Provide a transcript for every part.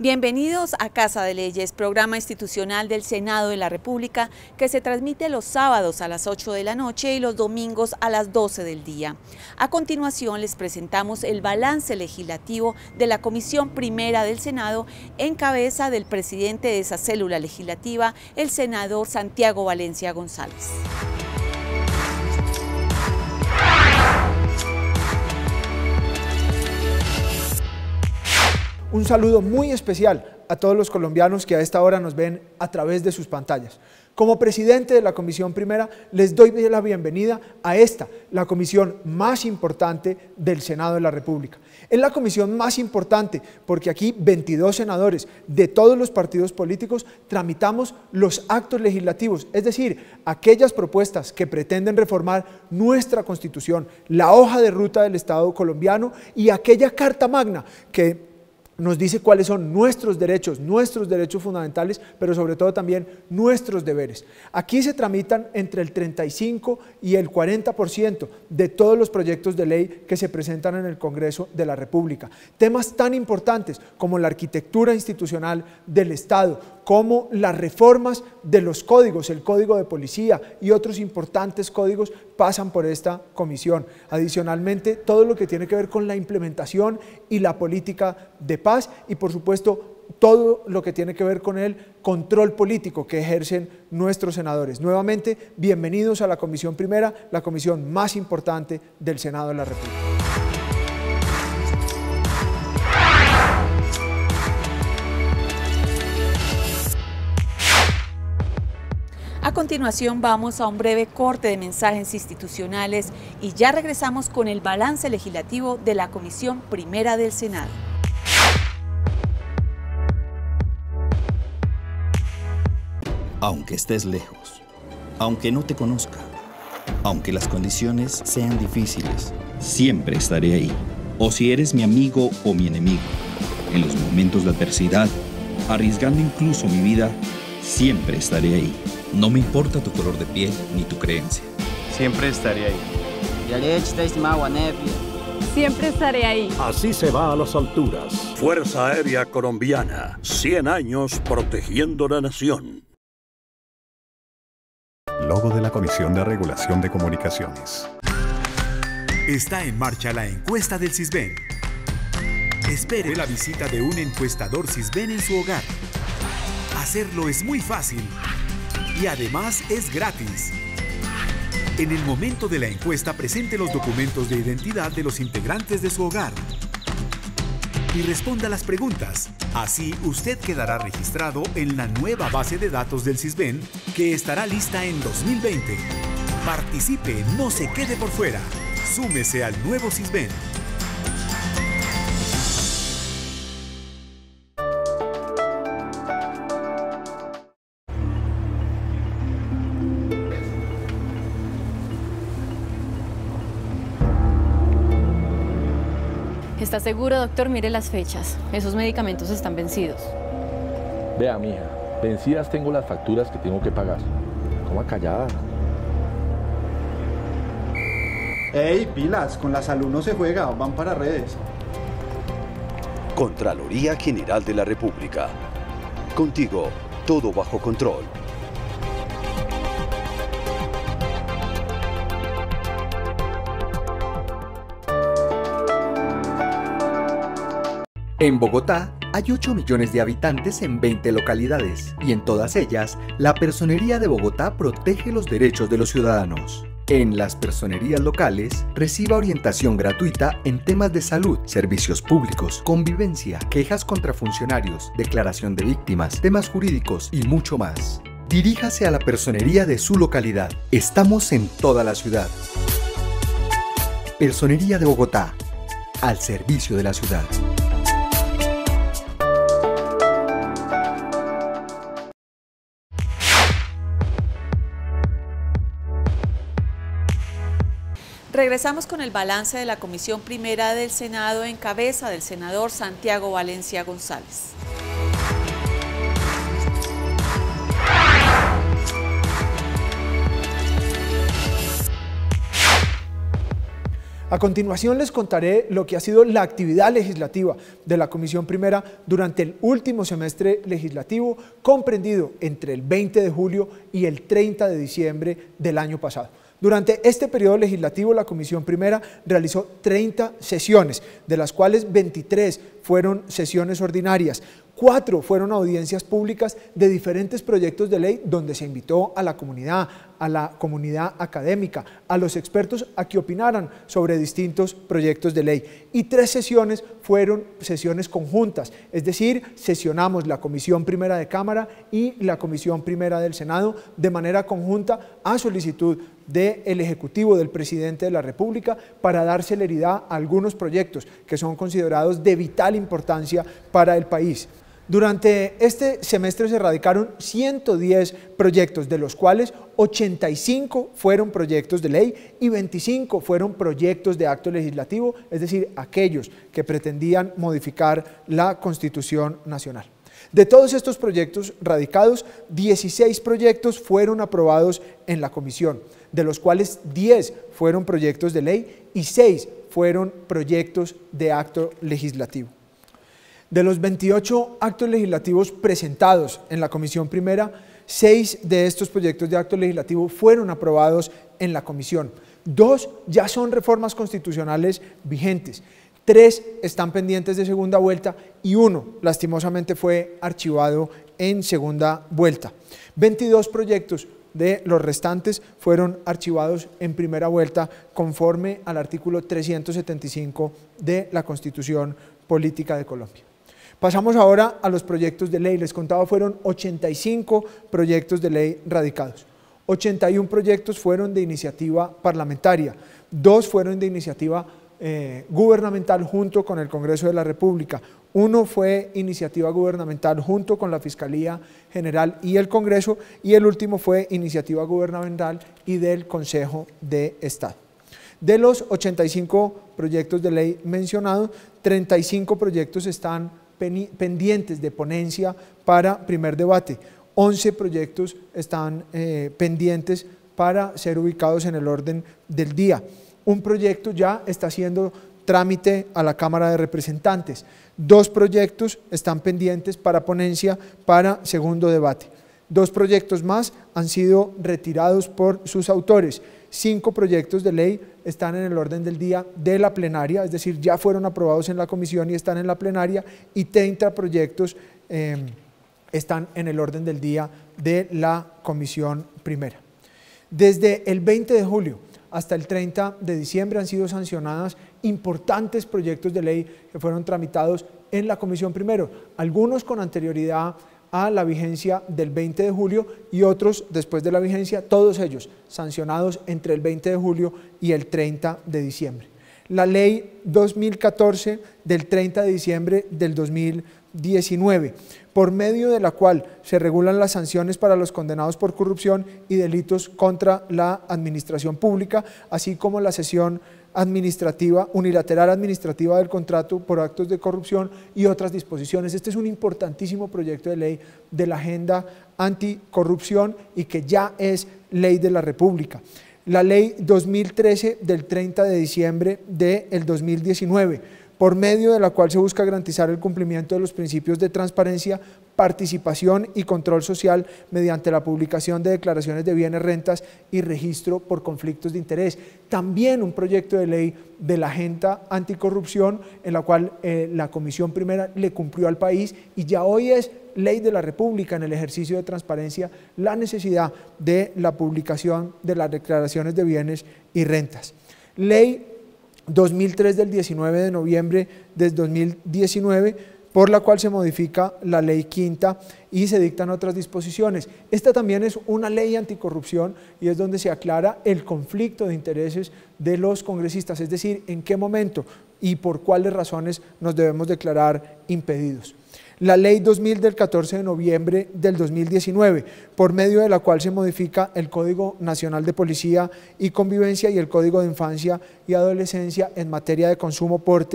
Bienvenidos a Casa de Leyes, programa institucional del Senado de la República que se transmite los sábados a las 8 de la noche y los domingos a las 12 del día. A continuación les presentamos el balance legislativo de la Comisión Primera del Senado en cabeza del presidente de esa célula legislativa, el senador Santiago Valencia González. Un saludo muy especial a todos los colombianos que a esta hora nos ven a través de sus pantallas. Como presidente de la Comisión Primera, les doy la bienvenida a esta, la comisión más importante del Senado de la República. Es la comisión más importante porque aquí 22 senadores de todos los partidos políticos tramitamos los actos legislativos, es decir, aquellas propuestas que pretenden reformar nuestra Constitución, la hoja de ruta del Estado colombiano y aquella Carta Magna que nos dice cuáles son nuestros derechos fundamentales, pero sobre todo también nuestros deberes. Aquí se tramitan entre el 35 y el 40% de todos los proyectos de ley que se presentan en el Congreso de la República. Temas tan importantes como la arquitectura institucional del Estado, como las reformas de los códigos, el Código de Policía y otros importantes códigos pasan por esta comisión. Adicionalmente, todo lo que tiene que ver con la implementación y la política de paz y, por supuesto, todo lo que tiene que ver con el control político que ejercen nuestros senadores. Nuevamente, bienvenidos a la Comisión Primera, la comisión más importante del Senado de la República. A continuación vamos a un breve corte de mensajes institucionales y ya regresamos con el balance legislativo de la Comisión Primera del Senado. Aunque estés lejos, aunque no te conozca, aunque las condiciones sean difíciles, siempre estaré ahí. O si eres mi amigo o mi enemigo, en los momentos de adversidad, arriesgando incluso mi vida, siempre estaré ahí. No me importa tu color de piel ni tu creencia. Siempre estaré ahí. Siempre estaré ahí. Así se va a las alturas. Fuerza Aérea Colombiana, 100 años protegiendo la nación. Logo de la Comisión de Regulación de Comunicaciones. Está en marcha la encuesta del Sisbén. Espere la visita de un encuestador Sisbén en su hogar. Hacerlo es muy fácil y además es gratis. En el momento de la encuesta presente los documentos de identidad de los integrantes de su hogar y responda las preguntas. Así usted quedará registrado en la nueva base de datos del Sisbén que estará lista en 2020. Participe, no se quede por fuera. Súmese al nuevo Sisbén. ¿Está seguro, doctor? Mire las fechas. Esos medicamentos están vencidos. Vea, mija, vencidas tengo las facturas que tengo que pagar. Coma callada. ¡Ey, pilas! Con la salud no se juega, van para redes. Contraloría General de la República. Contigo, todo bajo control. En Bogotá hay 8 millones de habitantes en 20 localidades y en todas ellas la Personería de Bogotá protege los derechos de los ciudadanos. En las personerías locales reciba orientación gratuita en temas de salud, servicios públicos, convivencia, quejas contra funcionarios, declaración de víctimas, temas jurídicos y mucho más. Diríjase a la personería de su localidad. Estamos en toda la ciudad. Personería de Bogotá, al servicio de la ciudad. Regresamos con el balance de la Comisión Primera del Senado en cabeza del senador Santiago Valencia González. A continuación les contaré lo que ha sido la actividad legislativa de la Comisión Primera durante el último semestre legislativo, comprendido entre el 20 de julio y el 30 de diciembre del año pasado. Durante este periodo legislativo, la Comisión Primera realizó 30 sesiones, de las cuales 23 fueron sesiones ordinarias, 4 fueron audiencias públicas de diferentes proyectos de ley donde se invitó a la comunidad académica, a los expertos a que opinaran sobre distintos proyectos de ley. Y 3 sesiones fueron sesiones conjuntas, es decir, sesionamos la Comisión Primera de Cámara y la Comisión Primera del Senado de manera conjunta a solicitud del Ejecutivo, del Presidente de la República, para dar celeridad a algunos proyectos que son considerados de vital importancia para el país. Durante este semestre se radicaron 110 proyectos, de los cuales 85 fueron proyectos de ley y 25 fueron proyectos de acto legislativo, es decir, aquellos que pretendían modificar la Constitución Nacional. De todos estos proyectos radicados, 16 proyectos fueron aprobados en la comisión, de los cuales 10 fueron proyectos de ley y 6 fueron proyectos de acto legislativo. De los 28 actos legislativos presentados en la Comisión Primera, 6 de estos proyectos de acto legislativo fueron aprobados en la comisión. 2 ya son reformas constitucionales vigentes, 3 están pendientes de segunda vuelta y 1 lastimosamente fue archivado en segunda vuelta. 22 proyectos de los restantes fueron archivados en primera vuelta conforme al artículo 375 de la Constitución Política de Colombia. Pasamos ahora a los proyectos de ley. Les contaba, fueron 85 proyectos de ley radicados. 81 proyectos fueron de iniciativa parlamentaria, 2 fueron de iniciativa gubernamental junto con el Congreso de la República, 1 fue iniciativa gubernamental junto con la Fiscalía General y el Congreso, y el último fue iniciativa gubernamental y del Consejo de Estado. De los 85 proyectos de ley mencionados, 35 proyectos están pendientes de ponencia para primer debate, 11 proyectos están pendientes para ser ubicados en el orden del día. Un proyecto ya está haciendo trámite a la Cámara de Representantes, 2 proyectos están pendientes para ponencia para segundo debate, 2 proyectos más han sido retirados por sus autores, 5 proyectos de ley están en el orden del día de la plenaria, es decir, ya fueron aprobados en la comisión y están en la plenaria, y 30 proyectos están en el orden del día de la Comisión Primera. Desde el 20 de julio hasta el 30 de diciembre han sido sancionadas importantes proyectos de ley que fueron tramitados en la Comisión Primera, algunos con anterioridad a la vigencia del 20 de julio y otros después de la vigencia, todos ellos sancionados entre el 20 de julio y el 30 de diciembre. La Ley 2014 del 30 de diciembre del 2019, por medio de la cual se regulan las sanciones para los condenados por corrupción y delitos contra la administración pública, así como la cesión administrativa, unilateral administrativa del contrato por actos de corrupción y otras disposiciones. Este es un importantísimo proyecto de ley de la agenda anticorrupción y que ya es ley de la República. La Ley 2013 del 30 de diciembre del 2019, por medio de la cual se busca garantizar el cumplimiento de los principios de transparencia, participación y control social mediante la publicación de declaraciones de bienes, rentas y registro por conflictos de interés. También un proyecto de ley de la agenda anticorrupción en la cual la Comisión Primera le cumplió al país y ya hoy es ley de la República en el ejercicio de transparencia la necesidad de la publicación de las declaraciones de bienes y rentas. Ley 2003 del 19 de noviembre del 2019, por la cual se modifica la ley quinta y se dictan otras disposiciones. Esta también es una ley anticorrupción y es donde se aclara el conflicto de intereses de los congresistas, es decir, en qué momento y por cuáles razones nos debemos declarar impedidos. La Ley 2000 del 14 de noviembre del 2019, por medio de la cual se modifica el Código Nacional de Policía y Convivencia y el Código de Infancia y Adolescencia en materia de consumo, porte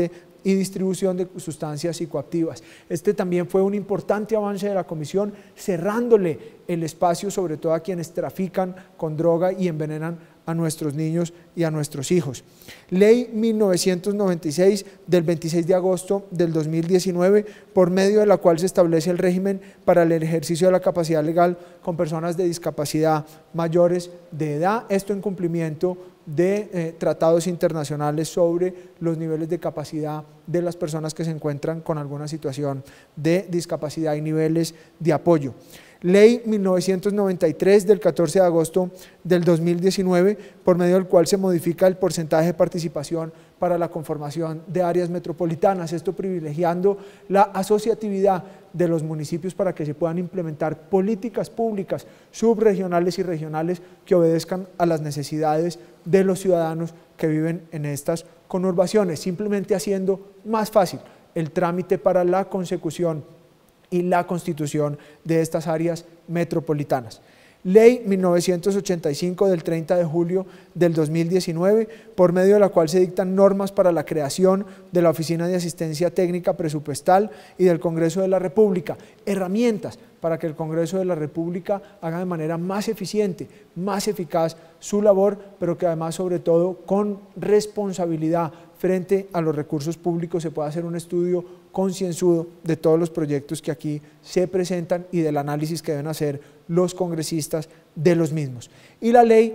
y distribución de sustancias psicoactivas. Este también fue un importante avance de la Comisión, cerrándole el espacio sobre todo a quienes trafican con droga y envenenan a nuestros niños y a nuestros hijos. Ley 1996 del 26 de agosto del 2019, por medio de la cual se establece el régimen para el ejercicio de la capacidad legal con personas de discapacidad mayores de edad, esto en cumplimiento de tratados internacionales sobre los niveles de capacidad de las personas que se encuentran con alguna situación de discapacidad y niveles de apoyo. Ley 1993 del 14 de agosto del 2019, por medio del cual se modifica el porcentaje de participación para la conformación de áreas metropolitanas, esto privilegiando la asociatividad de los municipios para que se puedan implementar políticas públicas subregionales y regionales que obedezcan a las necesidades de los ciudadanos que viven en estas conurbaciones, simplemente haciendo más fácil el trámite para la consecución y la constitución de estas áreas metropolitanas. Ley 1985 del 30 de julio del 2019, por medio de la cual se dictan normas para la creación de la Oficina de Asistencia Técnica Presupuestal y del Congreso de la República, herramientas para que el Congreso de la República haga de manera más eficiente, más eficaz su labor, pero que además, sobre todo, con responsabilidad frente a los recursos públicos se pueda hacer un estudio concienzudo de todos los proyectos que aquí se presentan y del análisis que deben hacer los congresistas de los mismos. Y la ley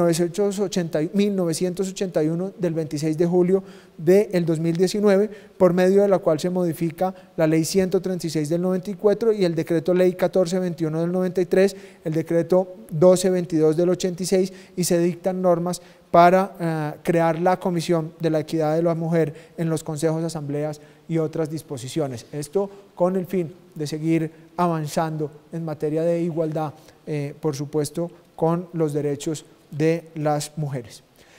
1981 del 26 de julio del 2019, por medio de la cual se modifica la ley 136 del 94 y el decreto ley 1421 del 93, el decreto 1222 del 86 y se dictan normas para crear la Comisión de la Equidad de la Mujer en los consejos, asambleas y otras disposiciones. Esto con el fin de seguir avanzando en materia de igualdad, por supuesto, con los derechos de las mujeres.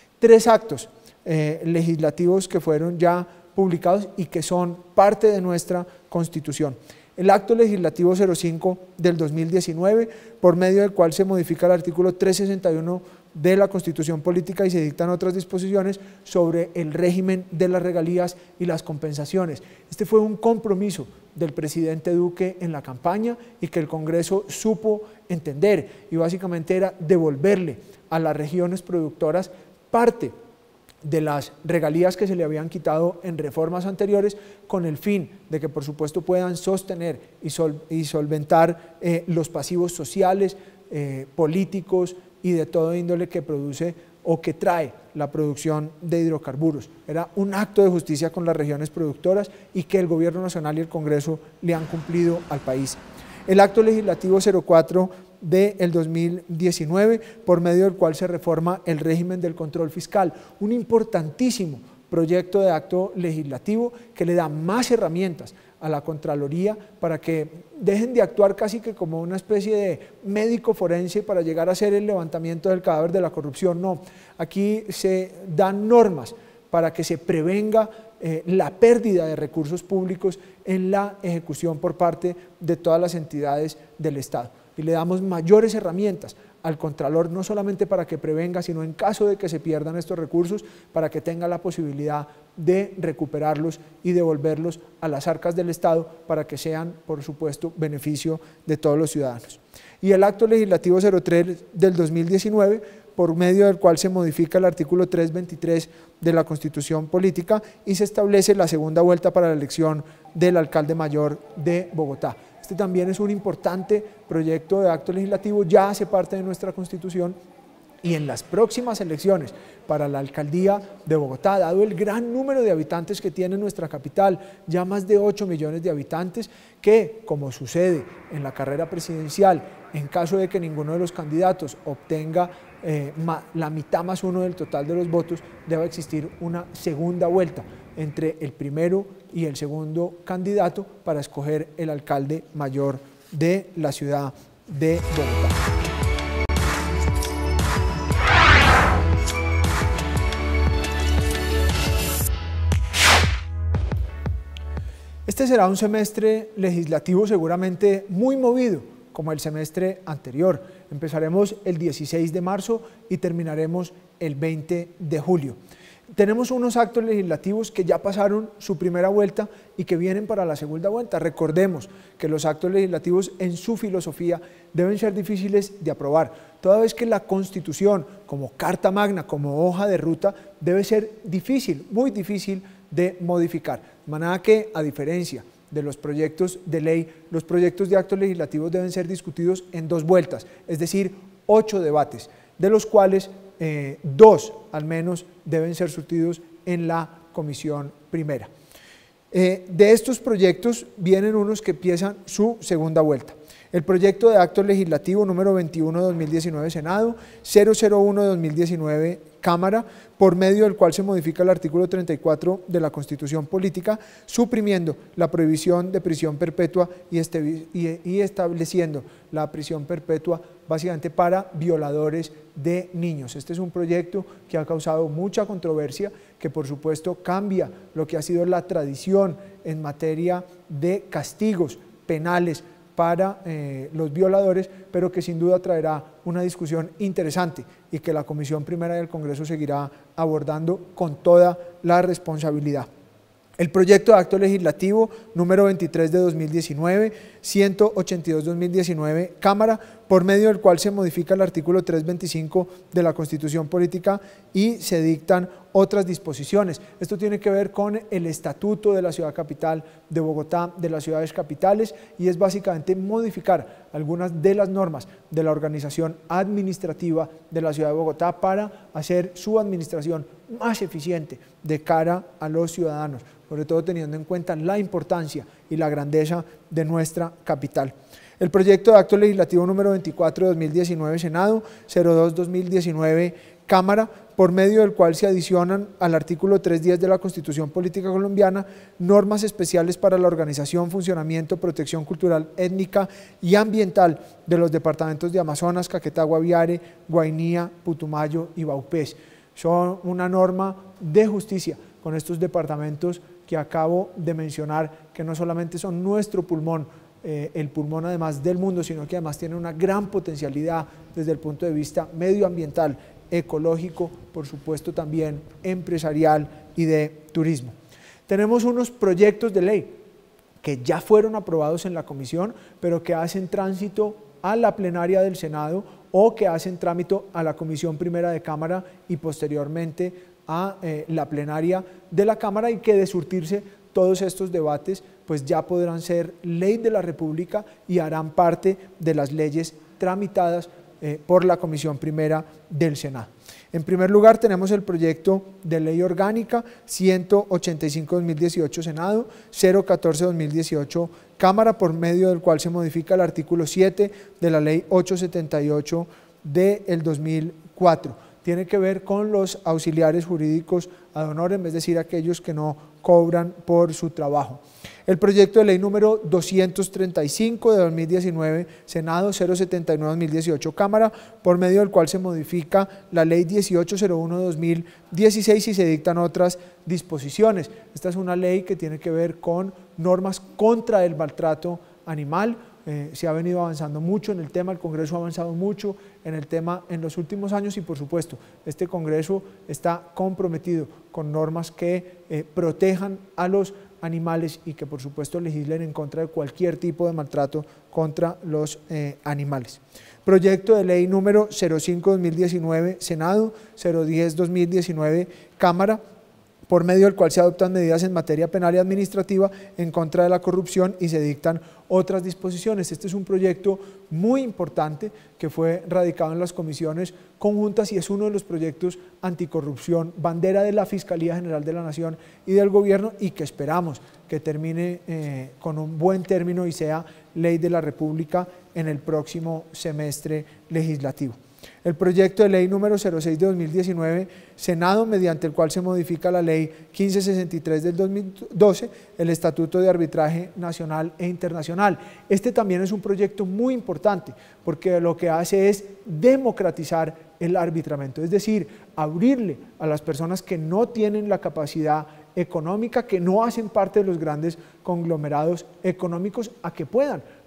3 actos legislativos que fueron ya publicados y que son parte de nuestra Constitución. El acto legislativo 05 del 2019, por medio del cual se modifica el artículo 361 de la Constitución Política y se dictan otras disposiciones sobre el régimen de las regalías y las compensaciones. Este fue un compromiso del presidente Duque en la campaña y que el Congreso supo entender, y básicamente era devolverle a las regiones productoras parte de las regalías que se le habían quitado en reformas anteriores, con el fin de que por supuesto puedan sostener y solventar los pasivos sociales, políticos y de todo índole que produce o que trae la producción de hidrocarburos. Era un acto de justicia con las regiones productoras y que el Gobierno Nacional y el Congreso le han cumplido al país. El acto legislativo 04 del 2019, por medio del cual se reforma el régimen del control fiscal, un importantísimo proyecto de acto legislativo que le da más herramientas a la Contraloría para que dejen de actuar casi que como una especie de médico forense para llegar a hacer el levantamiento del cadáver de la corrupción. No, aquí se dan normas para que se prevenga la pérdida de recursos públicos en la ejecución por parte de todas las entidades del Estado. Y le damos mayores herramientas al Contralor, no solamente para que prevenga, sino en caso de que se pierdan estos recursos, para que tenga la posibilidad de recuperarlos y devolverlos a las arcas del Estado para que sean, por supuesto, beneficio de todos los ciudadanos. Y el acto legislativo 03 del 2019, por medio del cual se modifica el artículo 323 de la Constitución Política y se establece la segunda vuelta para la elección del alcalde mayor de Bogotá. Este también es un importante proyecto de acto legislativo, ya hace parte de nuestra Constitución y en las próximas elecciones para la alcaldía de Bogotá, dado el gran número de habitantes que tiene nuestra capital, ya más de 8 millones de habitantes, que, como sucede en la carrera presidencial, en caso de que ninguno de los candidatos obtenga la mitad más uno del total de los votos, debe existir una segunda vuelta entre el primero y el segundo candidato para escoger el alcalde mayor de la ciudad de Bogotá. Este será un semestre legislativo seguramente muy movido, como el semestre anterior. Empezaremos el 16 de marzo y terminaremos el 20 de julio. Tenemos unos actos legislativos que ya pasaron su primera vuelta y que vienen para la segunda vuelta. Recordemos que los actos legislativos en su filosofía deben ser difíciles de aprobar, toda vez que la Constitución, como carta magna, como hoja de ruta, debe ser difícil, muy difícil de modificar. De manera que, a diferencia de los proyectos de ley, los proyectos de actos legislativos deben ser discutidos en 2 vueltas, es decir, 8 debates, de los cuales 2 al menos deben ser surtidos en la comisión primera. De estos proyectos vienen unos que empiezan su segunda vuelta. El proyecto de acto legislativo número 21/2019 Senado, 001/2019 Cámara, por medio del cual se modifica el artículo 34 de la Constitución Política, suprimiendo la prohibición de prisión perpetua y estableciendo la prisión perpetua básicamente para violadores de niños. Este es un proyecto que ha causado mucha controversia, que por supuesto cambia lo que ha sido la tradición en materia de castigos penales para los violadores, pero que sin duda traerá una discusión interesante y que la Comisión Primera del Congreso seguirá abordando con toda la responsabilidad. El proyecto de acto legislativo número 23 de 2019, 182/2019, Cámara, por medio del cual se modifica el artículo 325 de la Constitución Política y se dictan otras disposiciones. Esto tiene que ver con el estatuto de la ciudad capital de Bogotá, de las ciudades capitales, y es básicamente modificar algunas de las normas de la organización administrativa de la ciudad de Bogotá para hacer su administración más eficiente de cara a los ciudadanos, sobre todo teniendo en cuenta la importancia y la grandeza de nuestra capital. El proyecto de acto legislativo número 24 de 2019 Senado, 02/2019 Cámara, por medio del cual se adicionan al artículo 310 de la Constitución Política Colombiana normas especiales para la organización, funcionamiento, protección cultural, étnica y ambiental de los departamentos de Amazonas, Caquetá, Guaviare, Guainía, Putumayo y Vaupés. Son una norma de justicia con estos departamentos que acabo de mencionar, que no solamente son nuestro pulmón, el pulmón además del mundo, sino que además tienen una gran potencialidad desde el punto de vista medioambiental, ecológico, por supuesto también empresarial y de turismo. Tenemos unos proyectos de ley que ya fueron aprobados en la comisión, pero que hacen tránsito a la plenaria del Senado o que hacen trámite a la Comisión Primera de Cámara y posteriormente a la plenaria de la Cámara, y que de surtirse todos estos debates pues ya podrán ser ley de la República y harán parte de las leyes tramitadas por la Comisión Primera del Senado. En primer lugar tenemos el proyecto de ley orgánica 185/2018 Senado, 014/2018 Cámara, por medio del cual se modifica el artículo 7 de la ley 878 del 2004. Tiene que ver con los auxiliares jurídicos ad honorem, es decir, aquellos que no cobran por su trabajo. El proyecto de ley número 235 de 2019, Senado, 079/2018 Cámara, por medio del cual se modifica la ley 1801 de 2016 y se dictan otras disposiciones. Esta es una ley que tiene que ver con normas contra el maltrato animal. Se ha venido avanzando mucho en el tema, el Congreso ha avanzado mucho en el tema en los últimos años y por supuesto este Congreso está comprometido con normas que protejan a los animales y que por supuesto legislen en contra de cualquier tipo de maltrato contra los animales. Proyecto de ley número 05/2019 Senado, 010/2019 Cámara, por medio del cual se adoptan medidas en materia penal y administrativa en contra de la corrupción y se dictan otras disposiciones. Este es un proyecto muy importante que fue radicado en las comisiones conjuntas y es uno de los proyectos anticorrupción, bandera de la Fiscalía General de la Nación y del Gobierno, y que esperamos que termine con un buen término y sea ley de la República en el próximo semestre legislativo. El proyecto de ley número 06 de 2019, Senado, mediante el cual se modifica la ley 1563 del 2012, el Estatuto de Arbitraje Nacional e Internacional. Este también es un proyecto muy importante porque lo que hace es democratizar el arbitramiento, es decir, abrirle a las personas que no tienen la capacidad económica, que no hacen parte de los grandes conglomerados económicos, a que puedan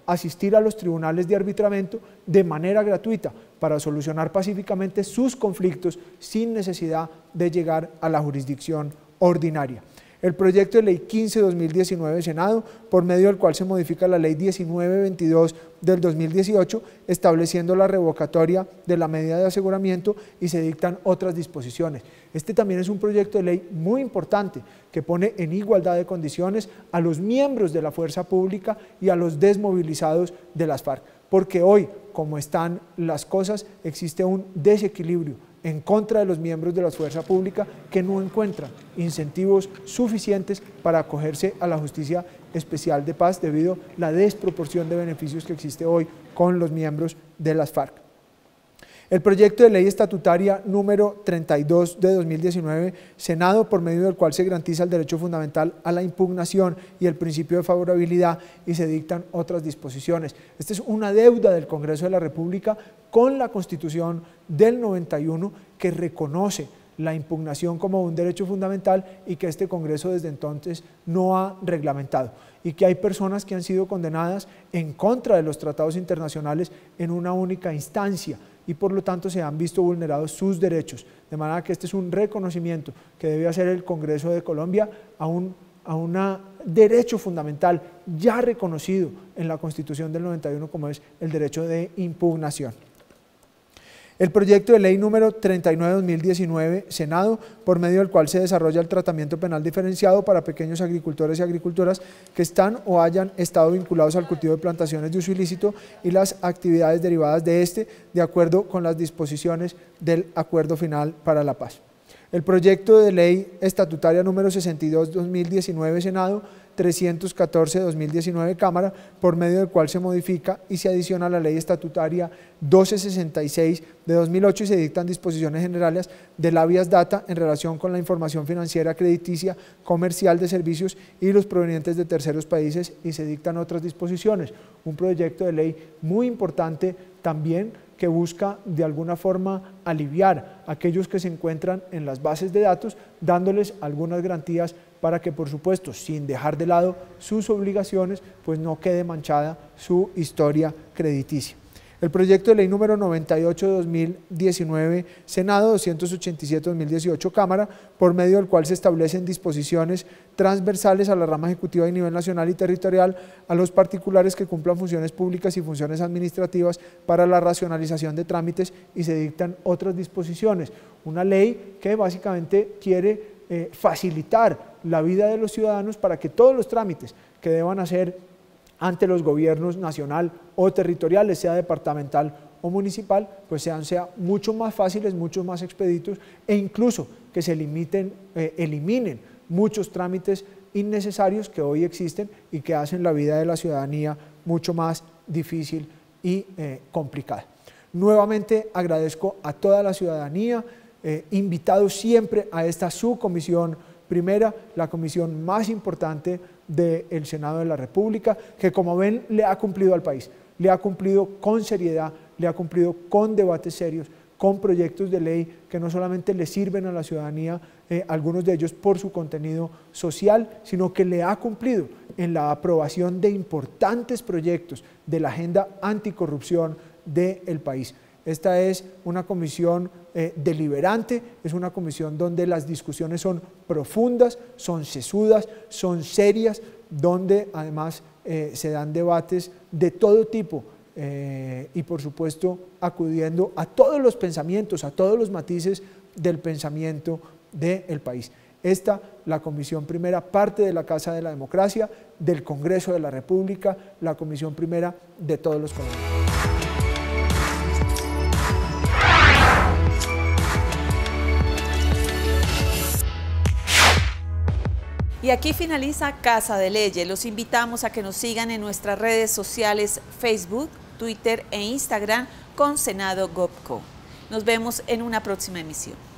asistir a los tribunales de arbitramiento de manera gratuita para solucionar pacíficamente sus conflictos sin necesidad de llegar a la jurisdicción ordinaria. El proyecto de ley 15/2019 Senado, por medio del cual se modifica la ley 1922 del 2018, estableciendo la revocatoria de la medida de aseguramiento y se dictan otras disposiciones. Este también es un proyecto de ley muy importante que pone en igualdad de condiciones a los miembros de la fuerza pública y a los desmovilizados de las FARC, porque hoy, como están las cosas, existe un desequilibrio en contra de los miembros de la fuerza pública que no encuentran incentivos suficientes para acogerse a la justicia especial de paz debido a la desproporción de beneficios que existe hoy con los miembros de las FARC. El proyecto de ley estatutaria número 32 de 2019, Senado, por medio del cual se garantiza el derecho fundamental a la impugnación y el principio de favorabilidad y se dictan otras disposiciones. Esta es una deuda del Congreso de la República con la Constitución del 91 que reconoce la impugnación como un derecho fundamental y que este Congreso desde entonces no ha reglamentado, y que hay personas que han sido condenadas en contra de los tratados internacionales en una única instancia y por lo tanto se han visto vulnerados sus derechos, de manera que este es un reconocimiento que debe hacer el Congreso de Colombia a un derecho fundamental ya reconocido en la Constitución del 91 como es el derecho de impugnación. El proyecto de ley número 39/2019, Senado, por medio del cual se desarrolla el tratamiento penal diferenciado para pequeños agricultores y agricultoras que están o hayan estado vinculados al cultivo de plantaciones de uso ilícito y las actividades derivadas de este, de acuerdo con las disposiciones del Acuerdo Final para la Paz. El proyecto de ley estatutaria número 62/2019, Senado, 314/2019, Cámara, por medio del cual se modifica y se adiciona a la ley estatutaria 1266 de 2008 y se dictan disposiciones generales del habeas data en relación con la información financiera, crediticia, comercial de servicios y los provenientes de terceros países y se dictan otras disposiciones. Un proyecto de ley muy importante también que busca de alguna forma aliviar a aquellos que se encuentran en las bases de datos, dándoles algunas garantías para que, por supuesto, sin dejar de lado sus obligaciones, pues no quede manchada su historia crediticia. El proyecto de ley número 98/2019, Senado, 287/2018, Cámara, por medio del cual se establecen disposiciones transversales a la rama ejecutiva a nivel nacional y territorial, a los particulares que cumplan funciones públicas y funciones administrativas para la racionalización de trámites y se dictan otras disposiciones. Una ley que básicamente quiere facilitar la vida de los ciudadanos para que todos los trámites que deban hacer ante los gobiernos nacional o territoriales, sea departamental o municipal, pues sean mucho más fáciles, mucho más expeditos e incluso que se eliminen muchos trámites innecesarios que hoy existen y que hacen la vida de la ciudadanía mucho más difícil y complicada. Nuevamente agradezco a toda la ciudadanía, invitado siempre a esta subcomisión primera, la comisión más importante del Senado de la República, que como ven le ha cumplido al país, le ha cumplido con seriedad, le ha cumplido con debates serios, con proyectos de ley que no solamente le sirven a la ciudadanía, algunos de ellos por su contenido social, sino que le ha cumplido en la aprobación de importantes proyectos de la agenda anticorrupción del país. Esta es una comisión deliberante, es una comisión donde las discusiones son profundas, son sesudas, son serias, donde además se dan debates de todo tipo y por supuesto acudiendo a todos los pensamientos, a todos los matices del pensamiento del país. Esta, la Comisión Primera, parte de la Casa de la Democracia, del Congreso de la República, la Comisión Primera de todos los colombianos. Y aquí finaliza Casa de Leyes. Los invitamos a que nos sigan en nuestras redes sociales Facebook, Twitter e Instagram con Senado Gov.co. Nos vemos en una próxima emisión.